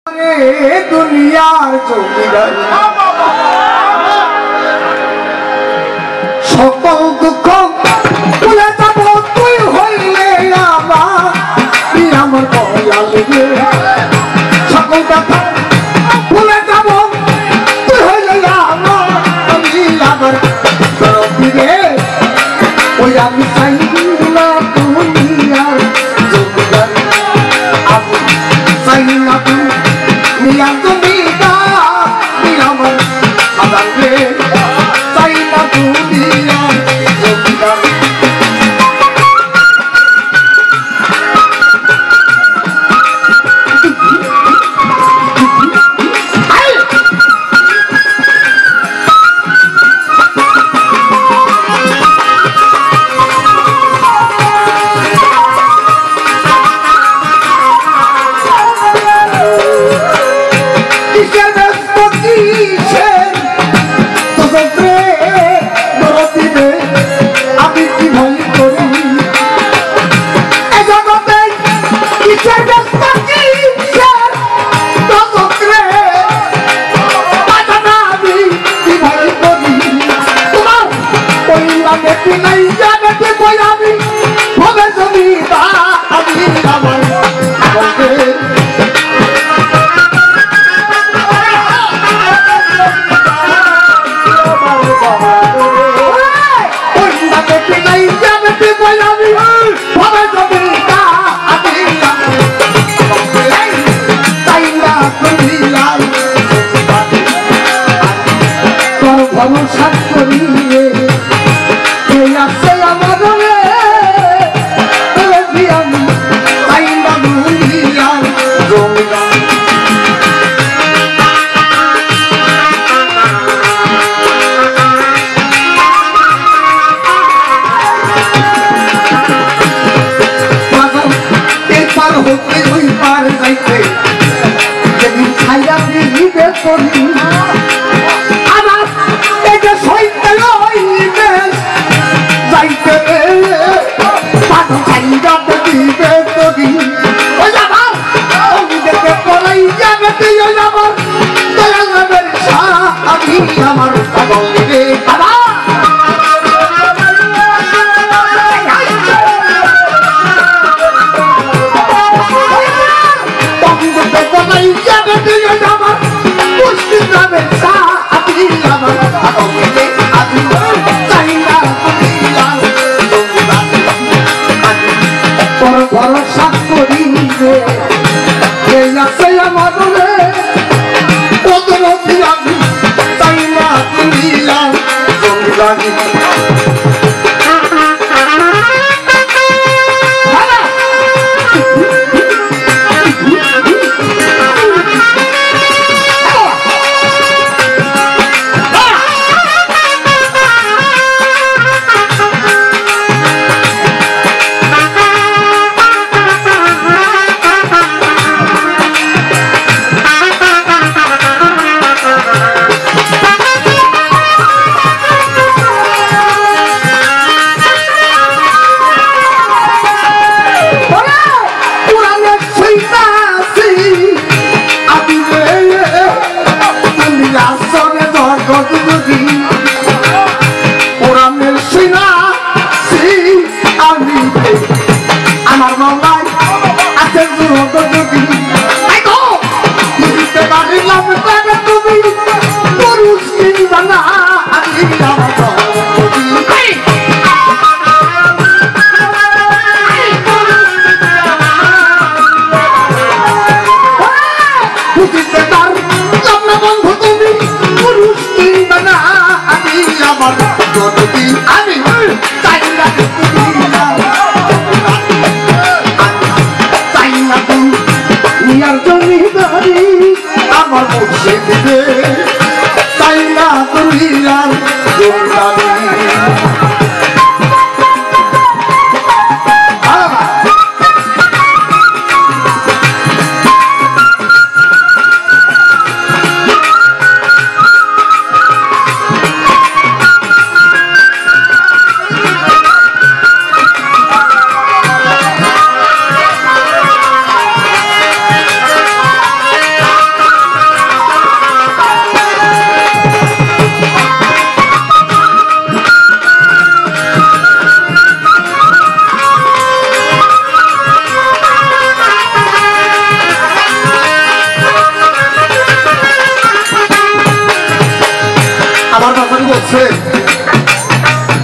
দুনিয়ার জমিদার সকল দুঃখ ভুলে যাব তুই হইলে আমার দয়াল রে সকল কথা ভুলে যাব তুই হইলে আমার রবি রে ওই আমি চাই না দুনিয়ার জমিদার আমি চাই না দুনিয়ার জমিদার আমার আদার রে চাই না দুনিয়ার জমিদার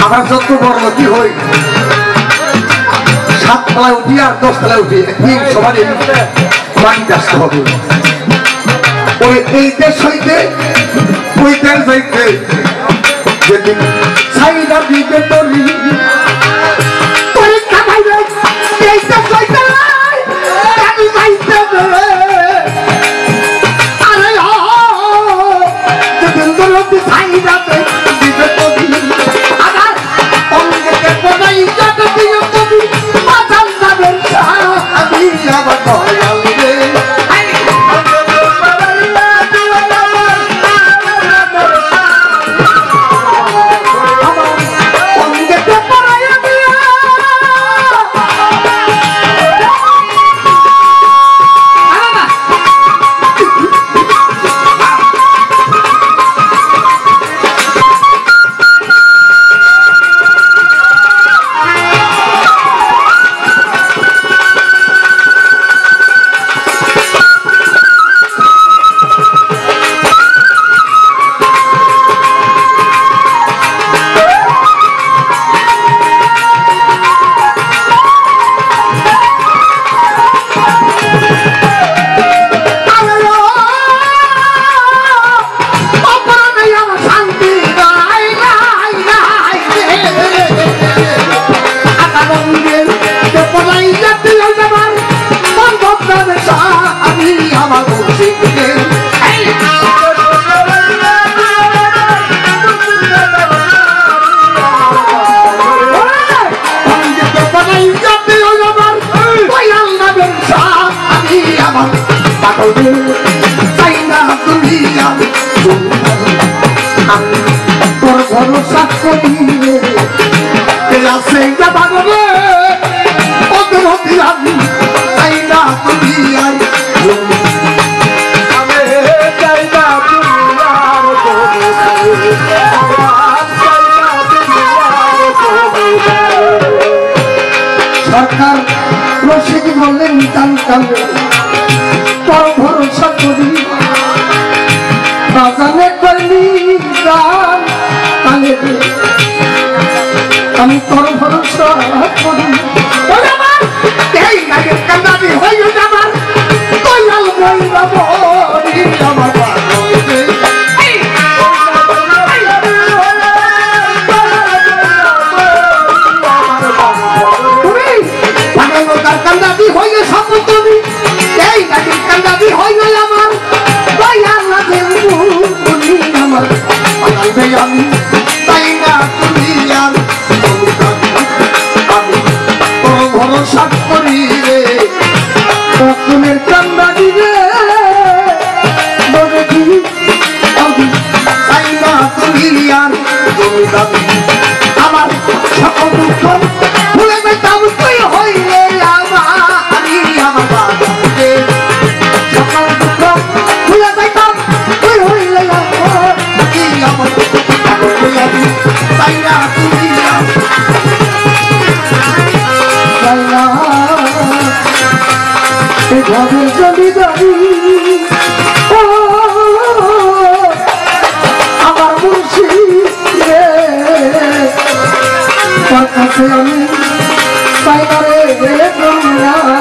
আমরা যত বড় লোক হই 7 তলায় উঠি আর 10 তলায় উঠি একদিন সবার মাটিতে আসতে হবে ওই এই দেশ হইতে ওই দেশ হইতে যেদিন সাইডা দিতে তরি পরীক্ষা পাইবে এই দেশ হইতে আমি যাইতে আরে যেদিন দরদি সাইডা দিতে তরি আবার অঙ্গকে কোনাই যাতে দিও তরি মাথাল যাবেন আমি আবার দয়াল রে তোর ভরসা করিলে ওদের হতিলাম চাই না তুমি আর সরকার রশিদ বললেন টান টানবে তোর ভরসা করি বাজানে করলি গান কালে আমি তোর ভরসা করি এই নাগের কান্দাবি হয়ে যাবার কইলাল মইরা বলি আমার কান্দাবি হয়ে সব তুমি এই নাগের কান্দাবি হয়ে আমার দয়াল লাগে বলি আমার আমি তাই না তুমি আর আমি তোর ভরসা করি রে তোমার কান্না দিবে বলে দিবি আমি তাই না তুমি আর তুমি দাবি আমার সকল দুঃখ ভুলে যেতাম তুই হইলে আমি আমার বাবাকে সকল দুঃখ ভুলে যেতাম তুই হইলে আমার তাই না তুমি ঘরের জমিদারি আমার মুর্শি রে তার কাছে আমি তাই না রে